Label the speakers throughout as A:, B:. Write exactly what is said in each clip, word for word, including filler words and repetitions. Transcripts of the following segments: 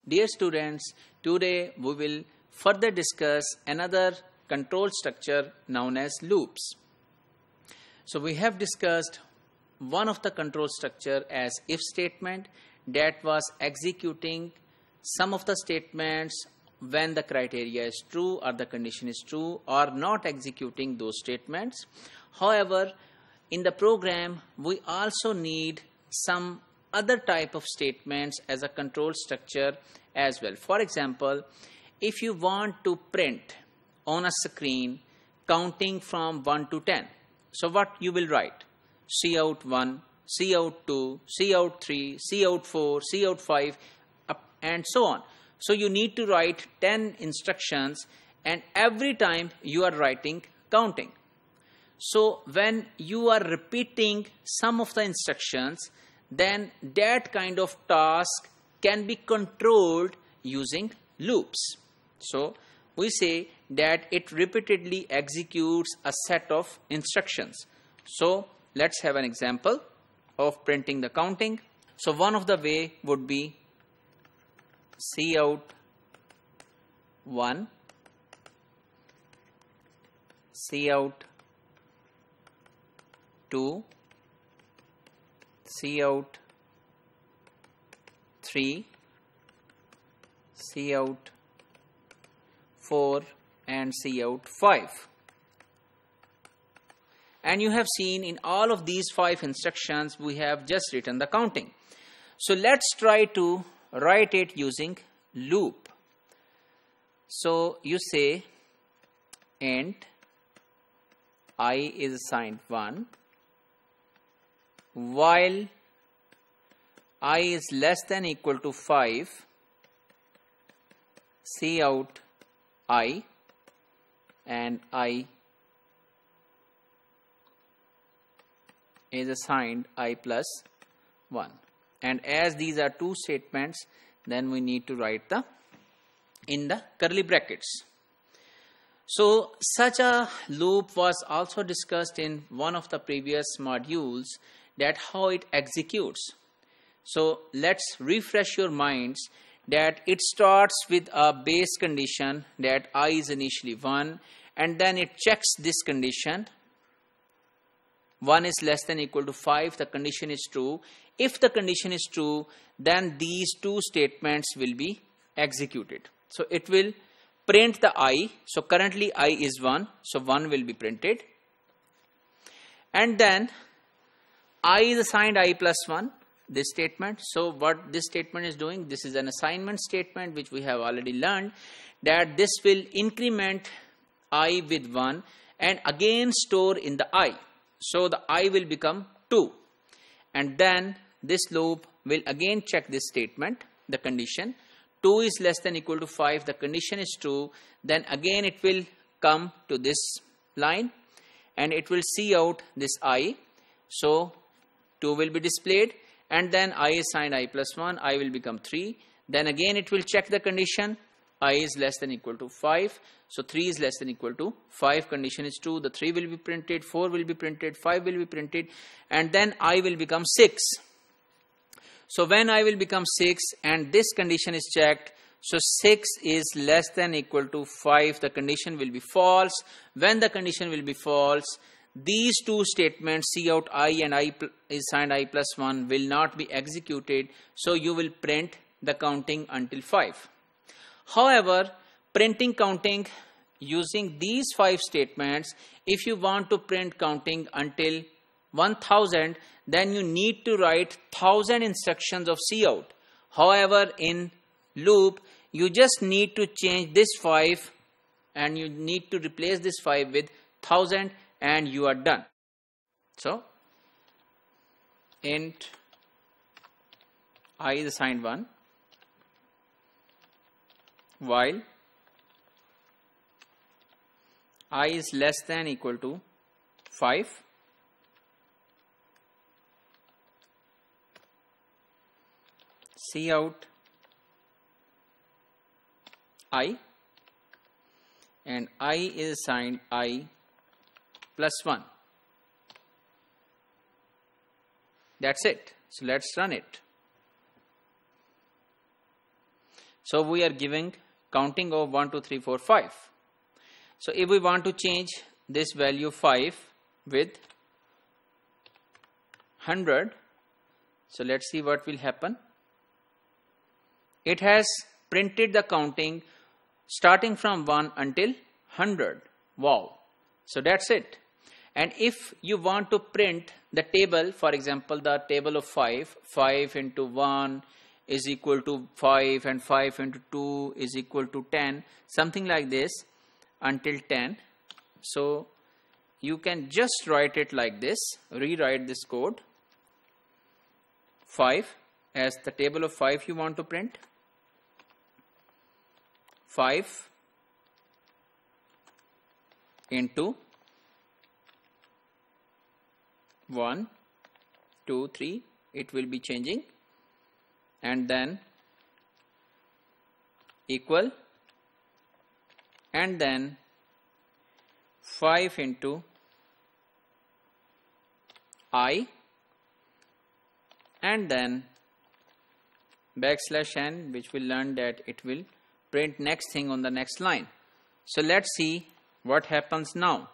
A: Dear students, today we will further discuss another control structure known as loops. So we have discussed one of the control structure as if statement that was executing some of the statements when the criteria is true or the condition is true, or not executing those statements. However, in the program we also need some other type of statements as a control structure as well. For example, if you want to print on a screen counting from one to ten, so what you will write? C out one, C out two, C out three, C out four, C out five, and so on. So you need to write ten instructions, and every time you are writing counting. So when you are repeating some of the instructions, then that kind of task can be controlled using loops. So we say that it repeatedly executes a set of instructions. So let's have an example of printing the counting. So one of the way would be C out one, C out two, C out three, C out four, and C out five. And you have seen in all of these five instructions we have just written the counting. So let's try to write it using loop. So you say int I is assigned one while I is less than equal to five, C out I, and I is assigned I plus one. And as these are two statements, then we need to write the in the curly brackets. So such a loop was also discussed in one of the previous modules, that how it executes. So let's refresh your minds that it starts with a base condition that I is initially one, and then it checks this condition. one is less than equal to five, the condition is true. If the condition is true, then these two statements will be executed. So it will print the I. So currently I is one, so one will be printed. And then I is assigned I plus one, this statement. So what this statement is doing, this is an assignment statement which we have already learned, that this will increment I with one and again store in the I. So the I will become two, and then this loop will again check this statement, the condition. two is less than equal to five, the condition is true. Then again it will come to this line and it will see out this I. So two will be displayed, and then I is assigned I plus one, I will become three. Then again it will check the condition, I is less than equal to five. So three is less than equal to five, condition is true. The three will be printed, four will be printed, five will be printed, and then I will become six. So when I will become six and this condition is checked, so six is less than equal to five, the condition will be false. When the condition will be false, these two statements C out I and I is assigned I plus one will not be executed. So you will print the counting until five. However, printing counting using these five statements, if you want to print counting until one thousand, then you need to write one thousand instructions of C out. However, in loop, you just need to change this five and you need to replace this five with one thousand and you are done. So, int I is assigned one while I is less than equal to five, C out I, and I is assigned I plus one. That's it. So let's run it. So we are giving counting of one, two, three, four, five. So if we want to change this value five with one hundred, so let's see what will happen. It has printed the counting starting from one until one hundred. Wow. So that's it. And if you want to print the table, for example, the table of five, five into one is equal to five and five into two is equal to ten, something like this until ten. So you can just write it like this, rewrite this code. five as the table of five you want to print. five into one, two, three, it will be changing, and then equal, and then five into I, and then backslash n, which will learn that it will print next thing on the next line. So let's see what happens now.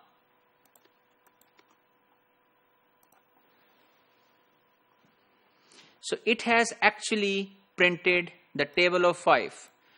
A: So it has actually printed the table of five.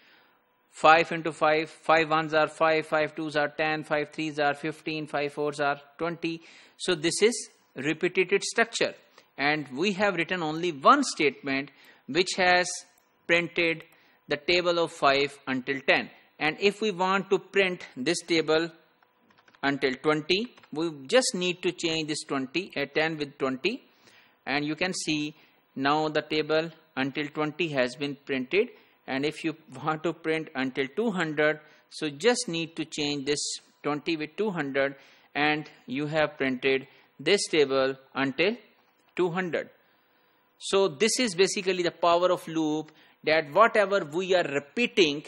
A: five into five, five ones are five, five twos are ten, five threes are fifteen, five fours are twenty. So this is repeated structure, and we have written only one statement which has printed the table of five until ten. And if we want to print this table until twenty, we just need to change this twenty, uh, ten with twenty, and you can see now the table until twenty has been printed. And if you want to print until two hundred, so just need to change this twenty with two hundred, and you have printed this table until two hundred. So this is basically the power of loop, that whatever we are repeating,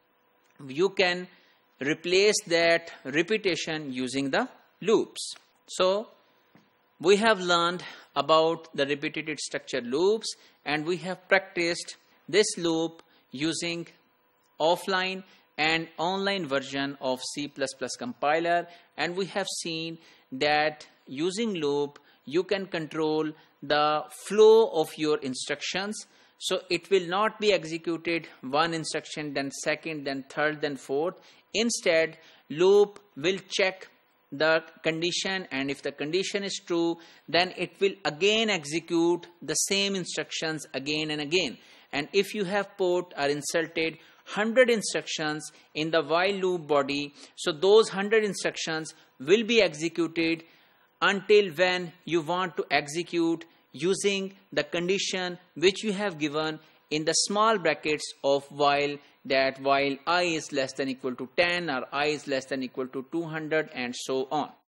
A: you can replace that repetition using the loops. So we have learned about the repeated structure loops, and we have practiced this loop using offline and online version of C plus plus compiler, and we have seen that using loop you can control the flow of your instructions. So it will not be executed one instruction, then second, then third, then fourth. Instead, loop will check the condition, and if the condition is true, then it will again execute the same instructions again and again. And if you have put or inserted one hundred instructions in the while loop body, so those one hundred instructions will be executed until when you want to execute using the condition which you have given in the small brackets of while, that while I is less than equal to ten or I is less than equal to two hundred, and so on.